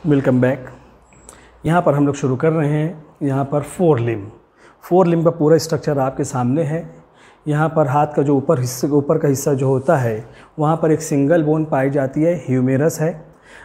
Welcome back. यहाँ पर हम लोग शुरू कर रहे हैं। यहाँ पर फोर लिम्ब का पूरा स्ट्रक्चर आपके सामने है। यहाँ पर हाथ का जो ऊपर का हिस्सा जो होता है वहाँ पर एक सिंगल बोन पाई जाती है, ह्यूमेरस है।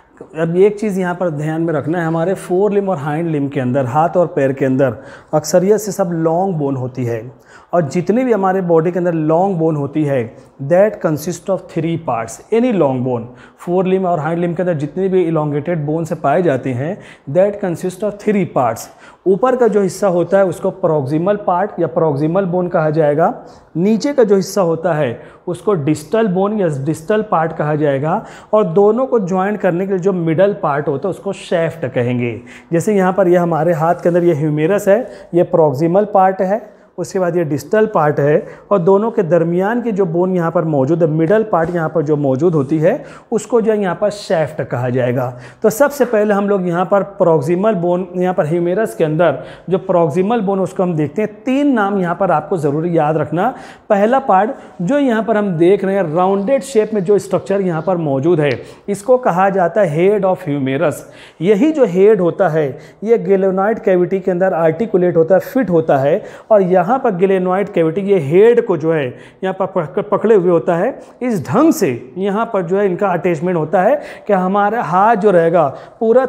अब एक चीज़ यहाँ पर ध्यान में रखना है, हमारे फोर लिम्ब और हाइंड लिम्ब के अंदर, हाथ और पैर के अंदर अक्सरियत से सब लॉन्ग बोन होती है, और जितनी भी हमारे बॉडी के अंदर लॉन्ग बोन होती है that consist of 3 parts. Any long bone, fore limb और हाइंड लिम्ब के अंदर जितनी भी इलोंगेटेड बोन से पाए जाते हैं दैट कंसिस्ट ऑफ 3 पार्ट्स। ऊपर का जो हिस्सा होता है उसको प्रॉक्सिमल पार्ट या प्रॉक्सिमल बोन कहा जाएगा। नीचे का जो हिस्सा होता है उसको डिस्टल बोन या डिस्टल पार्ट कहा जाएगा, और दोनों को ज्वाइंट करने के लिए जो मिडल पार्ट होता है उसको शैफ्ट कहेंगे। जैसे यहाँ पर यह हमारे हाथ के अंदर ये ह्यूमेरस है, ये प्रॉक्सिमल पार्ट है, उसके बाद ये डिस्टल पार्ट है, और दोनों के दरमियान की जो बोन यहाँ पर मौजूद है, मिडल पार्ट यहाँ पर जो मौजूद होती है उसको जो यहाँ पर शैफ्ट कहा जाएगा। तो सबसे पहले हम लोग यहाँ पर प्रॉक्सिमल बोन, यहाँ पर ह्यूमेरस के अंदर जो प्रॉक्सिमल बोन उसको हम देखते हैं। 3 नाम यहाँ पर आपको ज़रूरी याद रखना। पहला पार्ट जो यहाँ पर हम देख रहे हैं राउंडेड शेप में जो स्ट्रक्चर यहाँ पर मौजूद है इसको कहा जाता है हेड ऑफ ह्यूमेरस। यही जो हेड होता है ये ग्लेनोइड कैविटी के अंदर आर्टिकुलेट होता है, फिट होता है, और यहाँ पर ग्लेनोइड कैविटी ये हेड को जो है यहाँ पर पकड़े हुए होता है। इस ढंग से यहाँ पर जो है इनका अटैचमेंट होता है कि हमारा हाथ जो रहेगा पूरा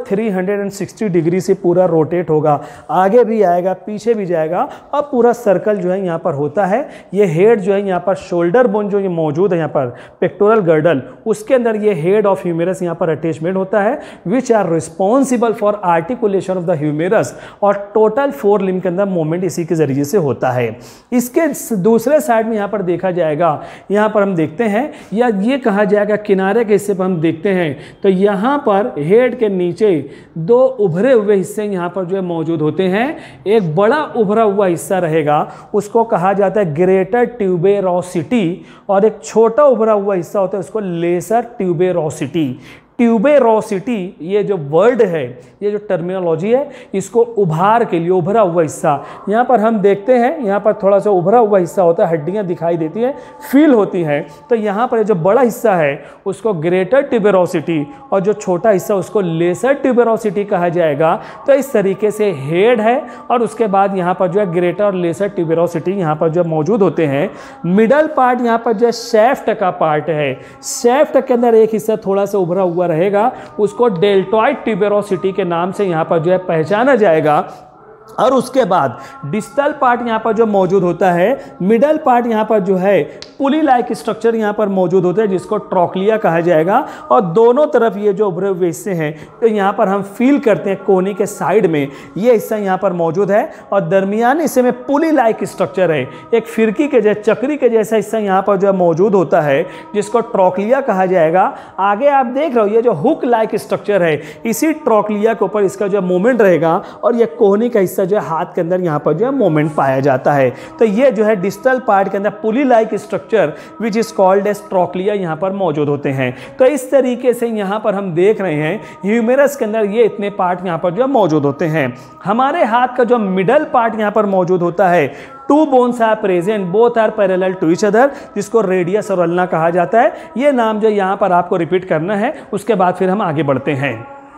360 डिग्री से पूरा रोटेट होगा, आगे भी आएगा, पीछे भी जाएगा, और पूरा सर्कल जो है यहाँ पर होता है। ये हेड जो है यहाँ पर शोल्डर बोन जो ये मौजूद है यहाँ पर पेक्टोरल गर्डल, उसके अंदर ये हेड ऑफ ह्यूमेरस यहाँ पर अटैचमेंट होता है, which are responsible for articulation of the humerus, और टोटल 4 लिम्ब के अंदर मूवमेंट इसी के जरिए से होता है। इसके दूसरे साइड में यहाँ पर देखा जाएगा, यहाँ पर हम देखते हैं, या ये कहा जाएगा किनारे के हिस्से पर हम देखते हैं तो यहाँ पर हेड के नीचे 2 उभरे हुए हिस्से यहाँ पर जो है मौजूद होते हैं। एक बड़ा उभरा हुआ हिस्सा रहेगा उसको कहा जाता है ग्रेटर ट्यूबेरोसिटी, और एक छोटा उभरा हुआ हिस्सा होता है उसको लेसर ट्यूबेरोसिटी। ट्यूबेरोसिटी ये जो वर्ड है, ये जो टर्मिनोलॉजी है, इसको उभार के लिए उभरा हुआ हिस्सा, यहाँ पर हम देखते हैं यहाँ पर थोड़ा सा उभरा हुआ हिस्सा होता है, हड्डियाँ दिखाई देती हैं, फील होती हैं। तो यहाँ पर जो बड़ा हिस्सा है उसको ग्रेटर ट्यूबेरोसिटी और जो छोटा हिस्सा उसको लेसर ट्यूबेरोसिटी कहा जाएगा। तो इस तरीके से हेड है, और उसके बाद यहाँ पर जो है ग्रेटर और लेसर ट्यूबेरोसिटी यहाँ पर जो मौजूद होते हैं। मिडल पार्ट यहाँ पर जो है शैफ्ट का पार्ट है। शैफ्ट के अंदर एक हिस्सा थोड़ा सा उभरा हुआ रहेगा, उसको डेल्टॉइड ट्यूबेरोसिटी के नाम से यहाँ पर जो है पहचाना जाएगा। और उसके बाद डिस्टल पार्ट यहाँ पर जो मौजूद होता है, मिडल पार्ट यहाँ पर जो है पुली लाइक स्ट्रक्चर यहाँ पर मौजूद होता है जिसको ट्रोक्लिया कहा जाएगा, और दोनों तरफ ये जो उभरे हुए हिस्से हैं तो यहाँ पर हम फील करते हैं कोनी के साइड में ये हिस्सा यहाँ पर मौजूद है, और दरमियान हिस्से में पुली लाइक स्ट्रक्चर है, एक फिरकी के जैसे, चक्री के जैसा हिस्सा यहाँ पर जो है मौजूद होता है जिसको ट्रोक्लिया कहा जाएगा। आगे आप देख रहे हो ये जो हुक लाइक स्ट्रक्चर है, इसी ट्रोक्लिया के ऊपर इसका जो मूवमेंट रहेगा, और ये कोहनी का हिस्सा जो है हाथ के अंदर यहाँ पर जो है मूवमेंट पाया जाता है। तो ये जो है डिस्टल पार्ट के अंदर pulley like structure which is called as trochlea यहाँ पर मौजूद होते हैं। तो इस तरीके से यहाँ पर हम देख रहे हैं ह्यूमेरस के अंदर ये इतने पार्ट यहाँ पर जो है मौजूद होते हैं। हमारे हाथ का जो मिडल पार्ट यहाँ पर मौजूद होता है, 2 bones are present, both are parallel to each other, जिसको रेडियस और अल्ना कहा जाता है। ये नाम जो यहाँ पर आपको रिपीट करना है, उसके बाद फिर हम आगे बढ़ते हैं।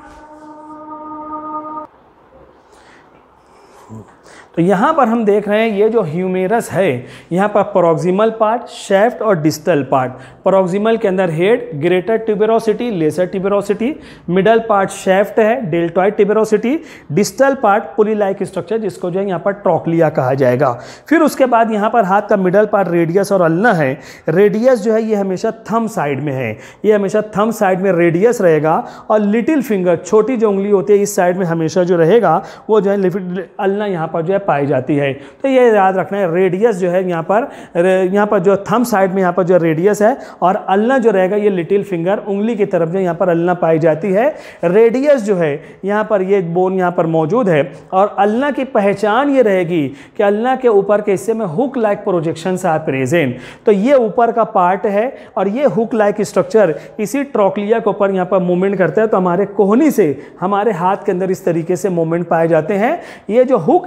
तो यहाँ पर हम देख रहे हैं ये जो ह्यूमेरस है यहाँ पर प्रॉक्सिमल पार्ट, शैफ्ट और डिस्टल पार्ट। प्रॉक्सिमल के अंदर head, greater tuberosity, lesser tuberosity, middle part shaft है, deltoid tuberosity, distal part pulley like structure जिसको जो है यहाँ पर ट्रोक्लिया कहा जाएगा। फिर उसके बाद यहाँ पर हाथ का मिडल पार्ट रेडियस और अल्ना है। रेडियस जो है ये हमेशा थंब साइड में है, ये हमेशा थंब साइड में रेडियस रहेगा, और लिटिल फिंगर, छोटी जो उंगली होती है इस साइड में हमेशा जो रहेगा वो जो है अल्ना यहाँ पर जो है पाई जाती है। तो ये याद रखना है, रेडियस जो है यहाँ पर जो थंब साइड में यहाँ पर जो रेडियस है, और अल्ना जो रहेगा ये लिटिल फिंगर, उंगली की तरफ जो यहाँ पर अल्ना पाई जाती है। रेडियस जो है यहाँ पर ये बोन यहाँ पर मौजूद है, और अल्ना की पहचान ये रहेगी कि अल्ना के ऊपर के हिस्से में hook like projections are present. तो ये ऊपर का पार्ट है, और ये हुक लाइक स्ट्रक्चर इसी ट्रोक्लिया के ऊपर यहाँ पर मूवमेंट करता है। तो हमारे कोहनी से हमारे हाथ के अंदर इस तरीके से मूवमेंट पाए जाते हैं। ये जो हुक लाइक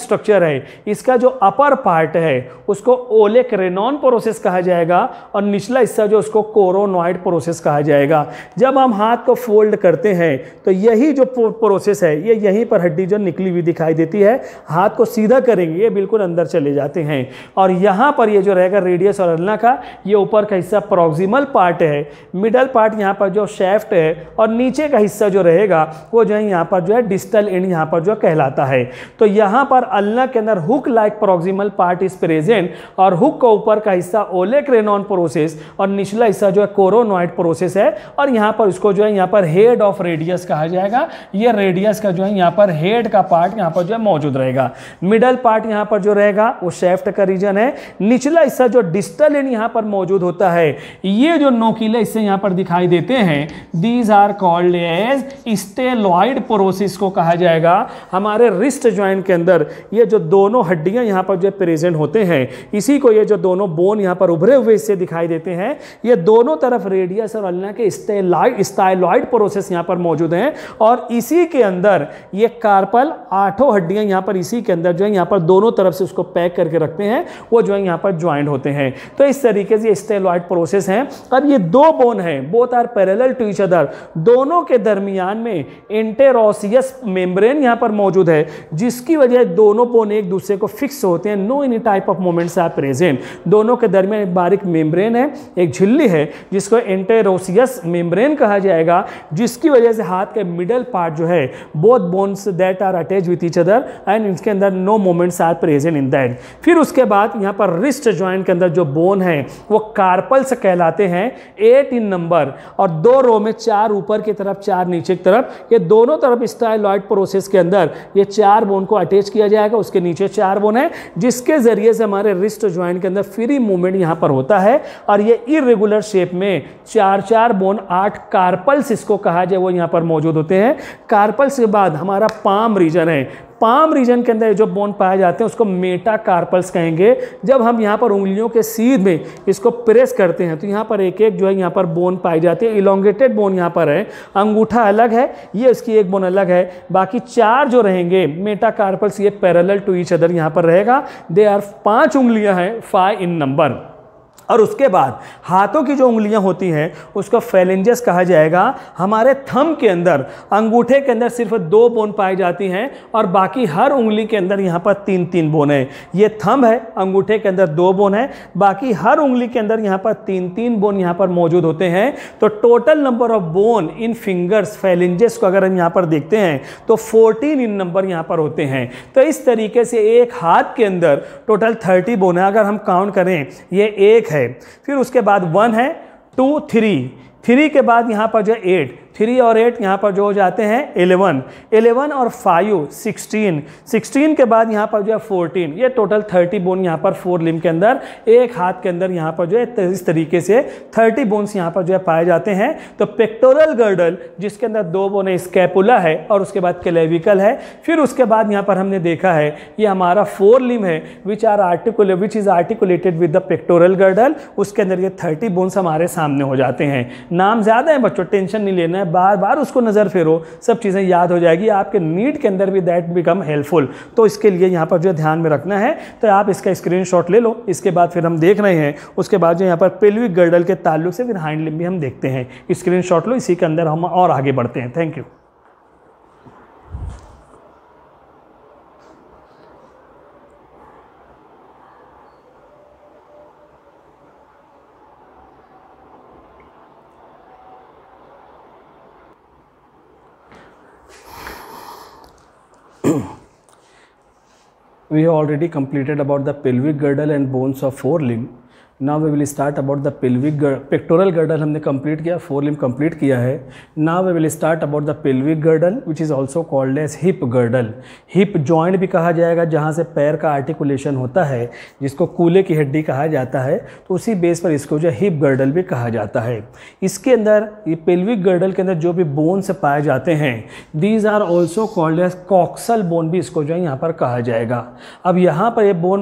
स्ट्रक्चर है, इसका जो अपर पार्ट है उसको ओलेक्रेनॉन प्रोसेस कहा जाएगा और निचला हिस्सा जो उसको कोरोनॉइड प्रोसेस कहा जाएगा। जब हम हाथ को फोल्ड करते हैं तो यही जो प्रोसेस है ये यहीं पर हड्डी जो निकली हुई दिखाई देती है, हाथ को सीधा करेंगे ये बिल्कुल अंदर चले जाते हैं और यहाँ पर ये जो रहेगा रेडियस और अल्ना का ये ऊपर का हिस्सा प्रॉक्सिमल पार्ट है, मिडल पार्ट यहाँ पर जो शेफ्ट है और नीचे का हिस्सा जो रहेगा वो जो है यहाँ पर जो है डिस्टल एंड यहाँ पर जो कहलाता है। तो यहाँ पर अल्ना के अंदर hook like proximal part is present और हुक का ऊपर का हिस्सा ओलेक्रेनॉन प्रोसेस और निचला हिस्सा जो है कोरोनॉइड प्रोसेस है और यहाँ पर इसको जो है यहाँ पर हेड ऑफ रेडियस कहा जाएगा। ये रेडियस का जो है यहाँ पर हेड का पार्ट यहाँ पर जो है मौजूद रहेगा। मिडल पार्ट यहाँ पर जो रहेगा वो शेफ्ट का रीजन है। निचला हिस्सा जो डिस्टल एंड यहाँ पर मौजूद होता है, ये जो नोकीले हिस्से यहाँ पर दिखाई देते हैं, these are called as styloid process को कहा जाएगा। हमारे रिस्ट जॉइंट के अंदर ये जो दोनों हड्डियां यहाँ पर जो प्रेजेंट होते हैं, इसी को ये जो दोनों बोन यहाँ पर उभरे हुए हिस्से दिखाई देते हैं, ये दोनों तरफ रेडियस और अल्ना के स्टाइलॉइड प्रोसेस यहाँ पर मौजूद हैं और इसी के अंदर ये कार्पल 8 हड्डियां यहाँ पर इसी के अंदर जो है यहाँ पर दोनों तरफ से उसको पैक करके रखते हैं, वो जो है यहाँ पर ज्वाइंट होते हैं। तो इस तरीके से ये स्टेलॉइड प्रोसेस है। अब ये दो बोन हैं, both are parallel to each other, दोनों के दरमियान में इंटेरोसियस मेम्ब्रेन यहाँ पर मौजूद है जिसकी वजह दोनों बोन एक दूसरे को फिक्स होते हैं। No any type of movements are present. दोनों के दरमियान एक बारीक मेम्ब्रेन है, एक झिल्ली है जिसको इंटेरोसियस मेम्ब्रेन कहा जाएगा, जिसकी वजह से हाथ के मिडल पार्ट जो है both bones that are attach with each other and इसके अंदर no movements are present in that. फिर उसके बाद यहाँ पर रिस्ट जॉइंट के अंदर जो बोन है वो कार्पल्स कहलाते हैं, 8 इन नंबर और 2 रो में 4 ऊपर की तरफ 4 नीचे की तरफ। ये दोनों तरफ स्टाइलॉइड प्रोसेस के अंदर ये 4 बोन को अटैच किया जाएगा, उसके नीचे 4 बोन है जिसके जरिए से हमारे रिस्ट जॉइंट के अंदर फ्री मूवमेंट यहाँ पर होता है और ये इरेगुलर शेप में 4 बोन 8 कार्पल्स इसको कहा जाए वो यहाँ पर मौजूद होते हैं। कार्पल्स के बाद हमारा पाम रीजन है, पाम रीजन के अंदर जो बोन पाए जाते हैं उसको मेटाकार्पल्स कहेंगे। जब हम यहाँ पर उंगलियों के सीध में इसको प्रेस करते हैं तो यहाँ पर एक एक जो है यहाँ पर बोन पाई जाती है। इलोंगेटेड बोन यहाँ पर है, अंगूठा अलग है, ये इसकी एक बोन अलग है, बाकी 4 जो रहेंगे मेटाकार्पल्स ये पैरेलल टू ईच अदर यहाँ पर रहेगा। दे आर 5 उंगलियाँ हैं, 5 इन नंबर। और उसके बाद हाथों की जो उंगलियां होती हैं उसको फेलेंजेस कहा जाएगा। हमारे थंब के अंदर, अंगूठे के अंदर सिर्फ 2 बोन पाई जाती हैं और बाकी हर उंगली के अंदर यहाँ पर 3-3 बोन है। ये थंब है, अंगूठे के अंदर 2 बोन है, बाकी हर उंगली के अंदर यहाँ पर 3-3 बोन यहाँ पर मौजूद होते हैं। तो total number of bone in fingers, phalanges को अगर हम यहाँ पर देखते हैं तो 14 इन नंबर यहाँ पर होते हैं। तो इस तरीके से एक हाथ के अंदर टोटल 30 बोन है। अगर हम काउंट करें ये 1 है, फिर उसके बाद 1 है, 2, 3 के बाद यहाँ पर जो 8, 3 और 8 यहाँ पर जो हो जाते हैं 11 और 5 16 के बाद यहाँ पर जो है 14। ये टोटल 30 बोन यहाँ पर 4 लिम्ब के अंदर, एक हाथ के अंदर यहाँ पर जो है इस तरीके से 30 बोन्स यहाँ पर जो है पाए जाते हैं। तो पेक्टोरल गर्डल जिसके अंदर 2 बोन है, स्कैपुला है और उसके बाद क्लेविकल है। फिर उसके बाद यहाँ पर हमने देखा है ये हमारा 4 लिम्ब है which is articulated with the pectoral girdle. उसके अंदर ये 30 बोन्स हमारे सामने हो जाते हैं। नाम ज़्यादा है बच्चों, टेंशन नहीं लेना है, बार बार उसको नज़र फेरो, सब चीज़ें याद हो जाएगी। आपके नीट के अंदर भी दैट बिकम हेल्पफुल। तो इसके लिए यहाँ पर जो ध्यान में रखना है, तो आप इसका स्क्रीनशॉट ले लो। इसके बाद फिर हम देख रहे हैं, उसके बाद जो यहाँ पर पेल्विक गर्डल के ताल्लुक से फिर हाइंड लिम्ब भी हम देखते हैं। स्क्रीनशॉट लो, इसी के अंदर हम और आगे बढ़ते हैं। Thank you. We have already completed about the pelvic girdle and bones of 4 limb. Now we will start about the pectoral girdle हमने complete किया, 4 limb complete किया है। Now we will start about the pelvic girdle which is also called as hip girdle. Hip joint भी कहा जाएगा, जहाँ से पैर का आर्टिकुलेशन होता है, जिसको कूल्हे की हड्डी कहा जाता है, तो उसी बेस पर इसको जो हिप गर्डल भी कहा जाता है। इसके अंदर ये पेल्विक गर्डल के अंदर जो भी बोन्स पाए जाते हैं, these are also called as coxal bone भी इसको जो है यहाँ पर कहा जाएगा। अब यहाँ पर ये bone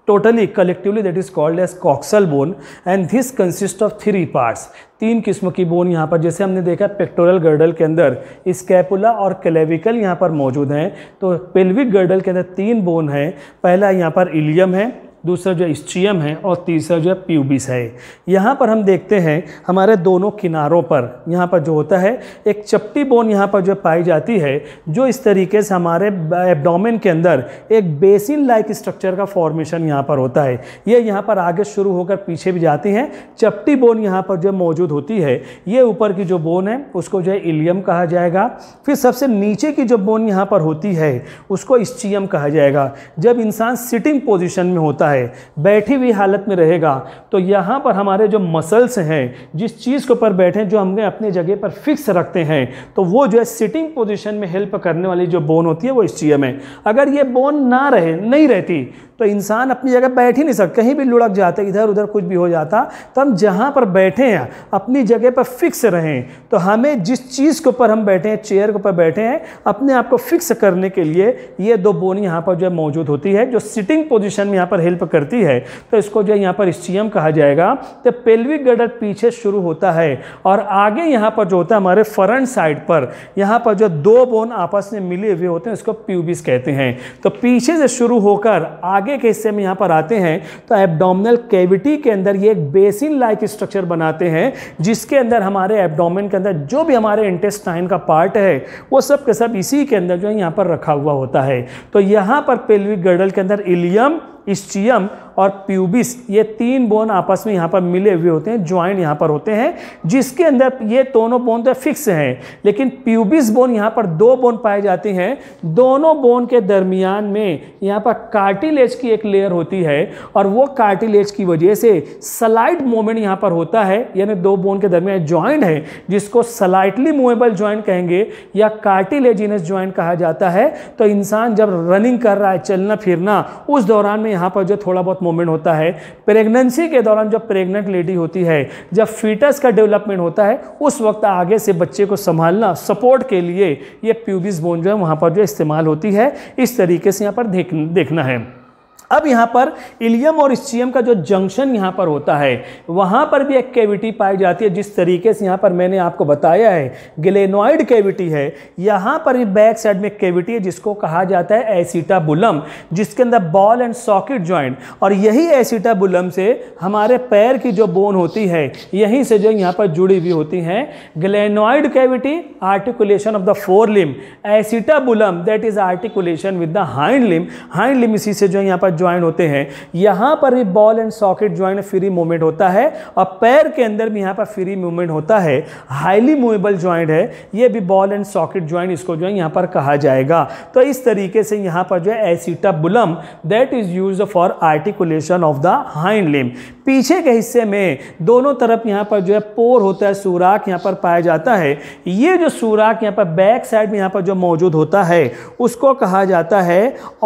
totally collectively that is called as coxal bone and this consists of 3 parts। 3 किस्म की बोन यहाँ पर, जैसे हमने देखा पेक्टोरल गर्डल के अंदर स्कैपुला और क्लेविकल यहाँ पर मौजूद हैं, तो पेल्विक गर्डल के अंदर 3 बोन है। पहला यहाँ पर इलियम है, दूसरा जो स्ट्रियम है और तीसरा जो है प्यूबिस है। यहाँ पर हम देखते हैं हमारे दोनों किनारों पर यहाँ पर जो होता है एक चपटी बोन यहाँ पर जो पाई जाती है, जो इस तरीके से हमारे एब्डोमेन के अंदर एक बेसिन लाइक स्ट्रक्चर का फॉर्मेशन यहाँ पर होता है। ये यहाँ पर आगे शुरू होकर पीछे भी जाती हैं। चपटी बोन यहाँ पर जो मौजूद होती है, ये ऊपर की जो बोन है उसको जो है इलियम कहा जाएगा। फिर सबसे नीचे की जो बोन यहाँ पर होती है उसको स्ट्रियम कहा जाएगा। जब इंसान सिटिंग पोजिशन में होता है, बैठी हुई हालत में रहेगा, तो यहाँ पर हमारे जो मसल्स हैं, जिस चीज़ के ऊपर बैठे जो हमें अपनी जगह पर फिक्स रखते हैं, तो वो जो है सिटिंग पोजीशन में हेल्प करने वाली जो बोन होती है वो स्ट्रियम है। अगर ये बोन नहीं रहती तो इंसान अपनी जगह बैठ ही नहीं सकता, कहीं भी लुढ़क जाते, इधर उधर कुछ भी हो जाता। तो हम जहाँ पर बैठे हैं अपनी जगह पर फिक्स रहें। तो हमें जिस चीज़ के ऊपर हम बैठे हैं, चेयर के ऊपर बैठे हैं, अपने आप को फिक्स करने के लिए ये 2 बोन यहाँ पर जो है मौजूद होती है, जो सिटिंग पोजीशन में यहाँ पर हेल्प करती है। तो इसको जो है यहाँ पर स्ट्रियम कहा जाएगा। तो पेल्विक गर्डल पीछे शुरू होता है और आगे यहाँ पर जो होता है हमारे फ्रंट साइड पर यहाँ पर जो 2 बोन आपस में मिले हुए होते हैं, इसको प्यूबिस कहते हैं। तो पीछे से शुरू होकर आगे के हिस्से में यहाँ पर आते हैं, तो एब्डोमिनल कैविटी के अंदर ये एक बेसिन लाइक स्ट्रक्चर बनाते हैं, जिसके अंदर हमारे एब्डोमेन के अंदर जो भी हमारे इंटेस्टाइन का पार्ट है वो सब के सब इसी के अंदर जो है यहाँ पर रखा हुआ होता है। तो यहाँ पर पेल्विक गर्डल के अंदर इलियम, स्ट्रियम और प्यूबिस, ये 3 बोन आपस में यहाँ पर मिले हुए होते हैं, ज्वाइंट यहाँ पर होते हैं, जिसके अंदर ये दोनों बोन तो फिक्स हैं, लेकिन प्यूबिस बोन यहाँ पर 2 बोन पाए जाते हैं। दोनों बोन के दरमियान में यहाँ पर कार्टिलेज की एक लेयर होती है और वो कार्टिलेज की वजह से स्लाइड मूवमेंट यहाँ पर होता है, यानी 2 बोन के दरमियान ज्वाइंट है जिसको स्लाइटली मूवेबल ज्वाइंट कहेंगे या कार्टिलेजिनस ज्वाइंट कहा जाता है। तो इंसान जब रनिंग कर रहा है, चलना फिरना, उस दौरान में यहाँ पर जो थोड़ा बहुत मूवमेंट होता है। प्रेगनेंसी के दौरान जब प्रेग्नेंट लेडी होती है, जब फीटस का डेवलपमेंट होता है, उस वक्त आगे से बच्चे को संभालना, सपोर्ट के लिए ये प्यूबिस बोन जो है वहाँ पर जो इस्तेमाल होती है। इस तरीके से यहाँ पर देखना है। अब यहाँ पर इलियम और स्ट्रियम का जो जंक्शन यहाँ पर होता है, वहाँ पर भी एक कैविटी पाई जाती है। जिस तरीके से यहाँ पर मैंने आपको बताया है ग्लेनोइड कैविटी है, यहाँ पर भी बैक साइड में कैविटी है जिसको कहा जाता है एसिटाबुलम, जिसके अंदर बॉल एंड सॉकेट ज्वाइंट, और यही एसिटाबुलम से हमारे पैर की जो बोन होती है यहीं से जो यहाँ पर जुड़ी हुई होती हैं। Glenoid cavity articulation of the fore limb, acetabulum that is articulation with the hind limb इसी से जो यहाँ पर ज्वाइंट होते हैं। यहां पर भी ball and socket joint free movement होता है और पैर के अंदर भी यहां पर फ्री मूवमेंट होता है। हाईली मूवेबल ज्वाइंट है, ये भी बॉल एंड सॉकेट ज्वाइंट इसको जो है यहां पर कहा जाएगा। तो इस तरीके से यहां पर जो है acetabulum that is used for articulation of the hind limb. पीछे के हिस्से में दोनों तरफ यहां पर जो है पोर होता है, सुराख यहां पर पाया जाता है। ये जो सुराख यहां पर बैक साइड में यहां पर जो मौजूद होता है उसको कहा जाता है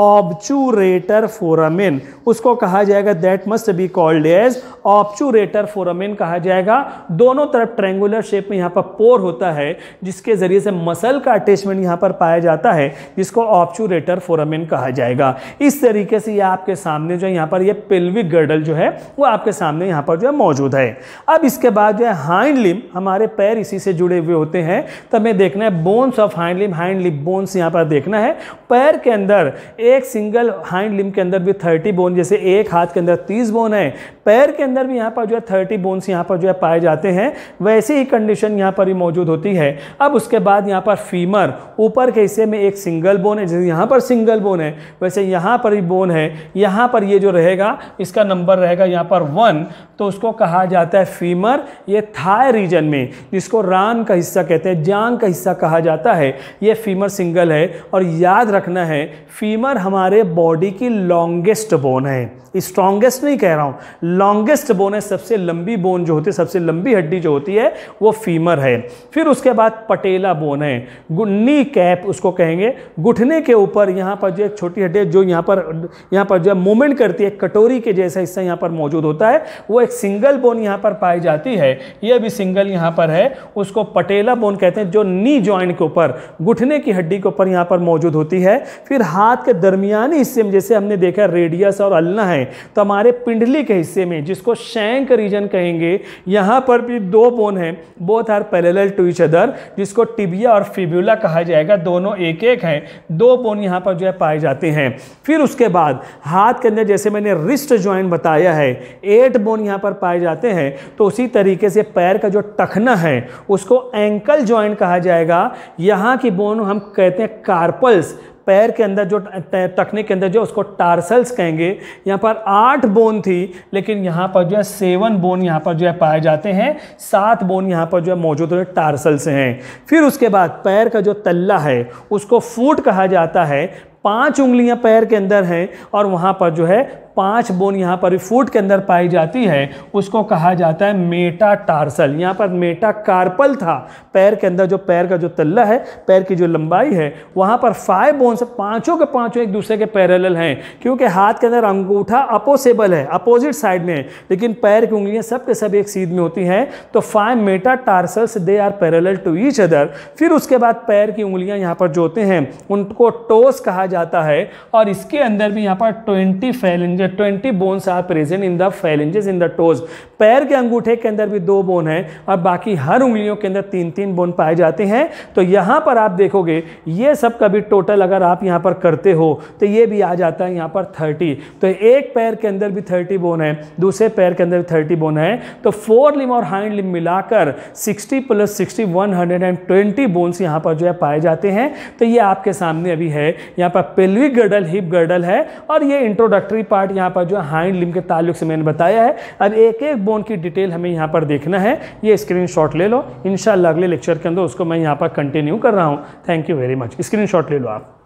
ऑब्चुरेटर फोरामेन, उसको कहा जाएगा that must be called as obturator foramen कहा जाएगा। दोनों तरफ ट्रायंगुलर शेप में यहां पर पोर होता है जिसके जरिए से मसल का अटैचमेंट यहां पर पाया जाता है, जिसको ऑब्चुरेटर फोरामेन कहा जाएगा। इस तरीके से ये आपके सामने जो है यहां पर ये पेल्विक गर्डल जो है वो आपके सामने यहां पर जो है मौजूद है। अब इसके बाद जो है हाइंड लिम्ब, हमारे पैर इसी से जुड़े हुए होते हैं, तो हमें देखना है bones of hind limb bones यहां पर देखना है। पैर के अंदर एक सिंगल हाइंड लिम्ब के अंदर भी 30 बोन, जैसे एक हाथ के अंदर 30 बोन है, पैर के अंदर भी यहाँ पर जो है 30 बोन्स यहाँ पर जो है पाए जाते हैं। वैसे ही कंडीशन यहाँ पर ही मौजूद होती है। अब उसके बाद यहाँ पर फीमर, ऊपर के हिस्से में एक सिंगल बोन है, जैसे यहाँ पर सिंगल बोन है वैसे यहाँ पर भी बोन है। यहाँ पर ये जो रहेगा इसका नंबर रहेगा यहाँ पर 1, तो उसको कहा जाता है फीमर। ये थाई रीजन में, जिसको रान का हिस्सा कहते हैं, जांग का हिस्सा कहा जाता है, ये फीमर सिंगल है। और याद रखना है फीमर हमारे बॉडी की लॉन्गेस्ट बोन है, स्ट्रॉन्गेस्ट नहीं कह रहा हूँ, लॉन्गेस्ट बोन है। सबसे लंबी बोन जो होती है, सबसे लंबी हड्डी जो होती है वो फीमर है। फिर उसके बाद पटेला बोन है, नी कैप उसको कहेंगे। घुटने के ऊपर यहाँ पर जो एक छोटी हड्डी जो यहाँ पर जो है मूवमेंट करती है, कटोरी के जैसा हिस्सा यहाँ पर मौजूद होता है, है वो एक सिंगल बोन यहाँ पर पाई जाती है, ये भी सिंगल यहाँ पर है, उसको पटेला बोन कहते हैं, जो नी जॉइंट के ऊपर, घुटने की हड्डी के ऊपर यहाँ पर मौजूद होती है। फिर हाथ के दरमियानी हिस्से में जैसे हमने देखा रेडियस और अल्ना है, तो हमारे पिंडली के हिस्से में जिसको शैंक रीजन कहेंगे, यहाँ पर भी दो बोन है, both are parallel to each other, जिसको टिबिया और फिब्यूला कहा जाएगा, दोनों एक एक हैं, दो बोन यहाँ पर जो है पाए जाते हैं। फिर उसके बाद हाथ के अंदर जैसे मैंने रिस्ट जॉइंट बताया है 8 बोन यहाँ पर पाए जाते हैं, तो उसी तरीके से पैर का जो टखना है उसको एंकल जॉइंट कहा जाएगा। यहाँ की बोन हम कहते हैं कार्पल्स, पैर के अंदर जो टखने के अंदर जो उसको टार्सल्स कहेंगे। यहाँ पर 8 बोन थी, लेकिन यहाँ पर जो है 7 बोन यहाँ पर जो है पाए जाते हैं, 7 बोन यहाँ पर जो है मौजूद है टार्सल्स हैं। फिर उसके बाद पैर का जो तल्ला है उसको फुट कहा जाता है, 5 उंगलियां पैर के अंदर हैं और वहाँ पर जो है 5 बोन यहाँ पर फुट के अंदर पाई जाती है, उसको कहा जाता है मेटाटार्सल। यहाँ पर मेटाकार्पल था, पैर के अंदर जो पैर का जो तल्ला है, पैर की जो लंबाई है, वहाँ पर 5 बोन से पांचों के पांचों एक दूसरे के पैरेलल हैं, क्योंकि हाथ के अंदर अंगूठा अपोसेबल है, अपोजिट साइड में है, लेकिन पैर की उंगलियां सब के सब एक सीध में होती हैं, तो 5 metatarsals they are parallel to each other. फिर उसके बाद पैर की उंगलियां यहाँ पर जो होते हैं उनको टोस कहा जाता है, और इसके अंदर भी यहाँ पर 20 bones are present in the phalanges in the toes. पैर के अंगूठे के अंदर भी 2 बोन है और बाकी हर उंगलियों के अंदर 3-3 बोन पाए जाते हैं। तो यहाँ पर आप देखोगे ये सब का भी टोटल अगर आप यहाँ पर करते हो तो ये भी आ जाता है यहाँ पर 30। तो एक पैर के अंदर भी 30 बोन है, दूसरे पैर के अंदर भी 30 बोन है, तो 4 लिम्ब और हाइंड लिम्ब मिलाकर 60 + 60 120 बोन्स यहाँ पर जो है पाए जाते हैं। तो ये आपके सामने अभी है, यहाँ पर पेल्विक गर्डल, हिप गर्डल है, और ये इंट्रोडक्टरी पार्ट यहाँ पर जो हाइंड लिम्ब के ताल्लुक से मैंने बताया है। अब एक एक बोन की डिटेल हमें यहाँ पर देखना है, ये स्क्रीनशॉट ले लो, इंशाल्लाह अगले लेक्चर के अंदर उसको मैं यहाँ पर कंटिन्यू कर रहा हूँ। Thank you very much, screenshot ले लो आप।